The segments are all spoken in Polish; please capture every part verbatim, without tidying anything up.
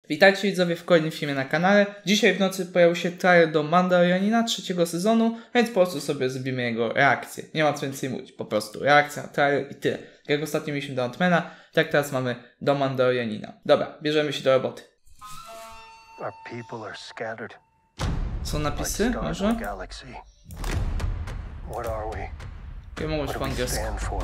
Witajcie widzowie w kolejnym filmie na kanale. Dzisiaj w nocy pojawił się trailer do Mandalorianina trzeciego sezonu, więc po prostu sobie zrobimy jego reakcję. Nie ma co więcej mówić, po prostu reakcja, trailer i tyle. Jak ostatnio mieliśmy do Ant-Mana, tak teraz mamy do Mandalorianina. Dobra, bierzemy się do roboty. Są napisy? Może? Ja mogę już po angielsku.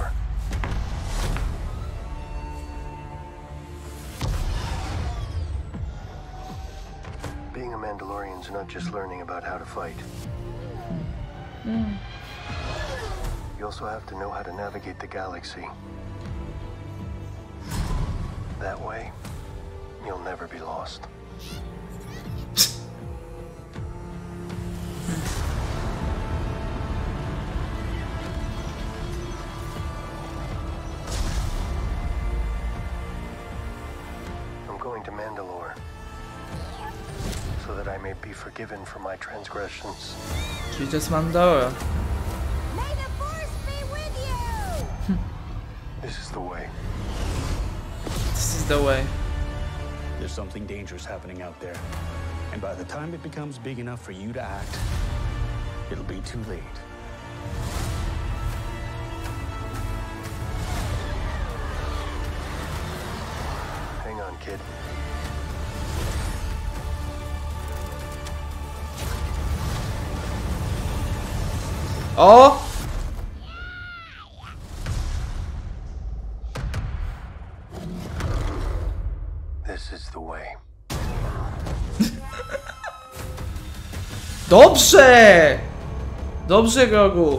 Being a Mandalorian is not just learning about how to fight. Mm. You also have to know how to navigate the galaxy. That way, you'll never be lost. I'm going to Mandalore, so that I may be forgiven for my transgressions. Czyli to jest Mandalora. May the Force be with you! This is the way. This is the way. There's something dangerous happening out there. And by the time it becomes big enough for you to act, it'll be too late. Hang on, kid. O! This is the way. Dobrze! Dobrze, Grogu!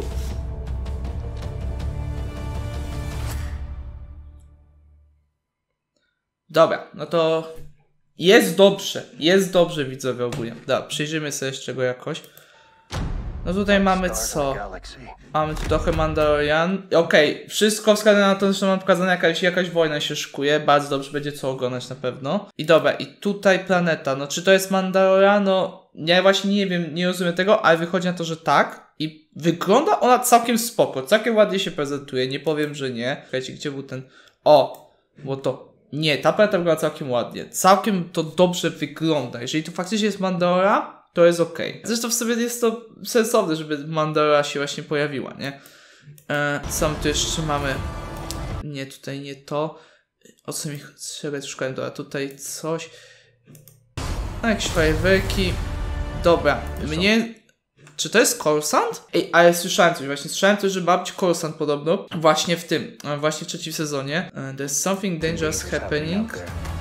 Dobra, no to jest dobrze, jest dobrze widzowie ogólnie. Dobra, przyjrzymy sobie jeszcze go jakoś. No tutaj mamy co? Mamy tu trochę Mandalorian. Okej, okay, wszystko wskazuje na to, że mam pokazane jakaś, jakaś wojna się szykuje. Bardzo dobrze będzie co oglądać na pewno. I dobra, i tutaj planeta. No czy to jest Mandalorian? No ja właśnie nie wiem, nie rozumiem tego, ale wychodzi na to, że tak. I wygląda ona całkiem spoko, całkiem ładnie się prezentuje, nie powiem, że nie. Słuchajcie, gdzie był ten... O, było to... Nie, ta planeta wygląda całkiem ładnie. Całkiem to dobrze wygląda. Jeżeli to faktycznie jest Mandalora, to jest okej. Okay. Zresztą w sobie jest to sensowne, żeby Mandalora się właśnie pojawiła, nie? E, co tu jeszcze mamy? Nie, tutaj nie to. O co mi trzeba szukałem? Dobra, tutaj coś. No, jakieś fajerwerki. Dobra, mnie... Czy to jest Coruscant? Ej, ale słyszałem coś, właśnie słyszałem coś, że ma być Coruscant podobno. Właśnie w tym, właśnie w trzecim sezonie. Uh, there's something dangerous happening.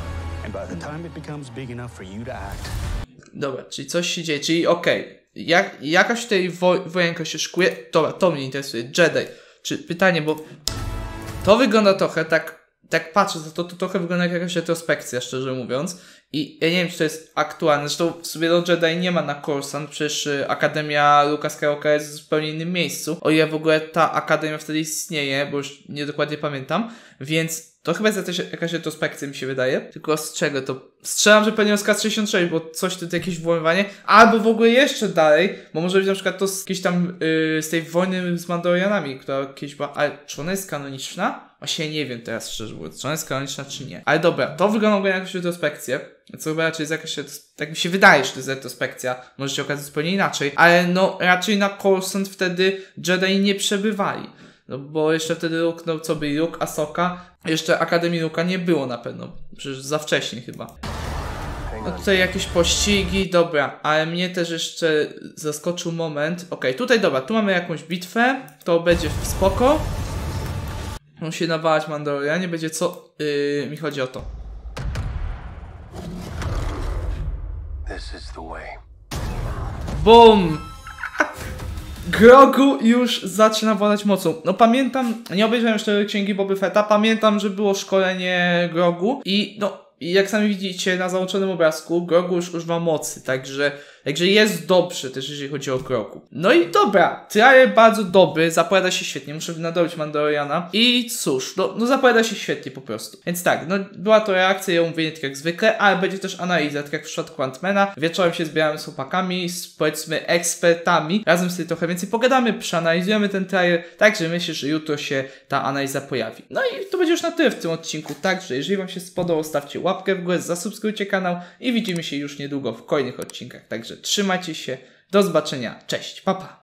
Dobra, czyli coś się dzieje, czyli okej. Okay. Jak, jakaś tutaj wo wojenka się szykuje. Dobra, to mnie interesuje. Jedi. Czy pytanie, bo to wygląda trochę tak, tak patrzę, to, to trochę wygląda jak jakaś retrospekcja, szczerze mówiąc. I ja nie wiem, czy to jest aktualne. Zresztą w sobie do Jedi nie ma na Coruscant. Przecież y, Akademia Luka Skywalkera jest w zupełnie innym miejscu. O ile w ogóle ta akademia wtedy istnieje, bo już nie dokładnie pamiętam. Więc to chyba jest jakaś, jakaś retrospekcja, mi się wydaje. Tylko z czego to? Strzelam, że pewnie z K sześćdziesiąt sześć, bo coś tu jakieś włamywanie. Albo w ogóle jeszcze dalej, bo może być na przykład to z jakiejś tam yy, z tej wojny z Mandalorianami, która kiedyś była. Ale czy ona jest kanoniczna? Właśnie nie wiem teraz szczerze mówiąc, czy ona jest kanoniczna, czy nie. Ale dobra, to wygląda jak jakąś retrospekcję. Co chyba raczej jest jakaś, tak mi się wydaje, że to jest retrospekcja. Może się okazać zupełnie inaczej. Ale no raczej na Coruscant wtedy Jedi nie przebywali. No bo jeszcze wtedy Luke, no co by Luke, Ahsoka. Jeszcze Akademii Luka nie było na pewno. Przecież za wcześnie chyba. No tutaj jakieś pościgi, dobra. Ale mnie też jeszcze zaskoczył moment. Okej, okay, tutaj dobra, tu mamy jakąś bitwę. To będzie spoko. On się nawalać Mandalorianie, będzie co... Yy, mi chodzi o to. This is the way. BUM! Grogu już zaczyna władać mocą. No pamiętam, nie obejrzałem jeszcze księgi Boby Fetta, pamiętam, że było szkolenie Grogu i no, jak sami widzicie na załączonym obrazku, Grogu już używa mocy, także Także jest dobrze też, jeżeli chodzi o Grogu. No i dobra, trailer bardzo dobry, zapowiada się świetnie, muszę nadrobić Mandaloriana. I cóż, no, no zapowiada się świetnie po prostu. Więc tak, no była to reakcja i omówienie tak jak zwykle, ale będzie też analiza, tak jak w przypadku Ant-Mana. Wieczorem się zbieramy z chłopakami, z powiedzmy ekspertami, razem sobie trochę więcej pogadamy, przeanalizujemy ten trailer, także myślę, że jutro się ta analiza pojawi. No i to będzie już na tyle w tym odcinku, także jeżeli wam się spodobał, stawcie łapkę w górę, zasubskrybujcie kanał i widzimy się już niedługo w kolejnych odcinkach. Także trzymajcie się, do zobaczenia, cześć, pa pa!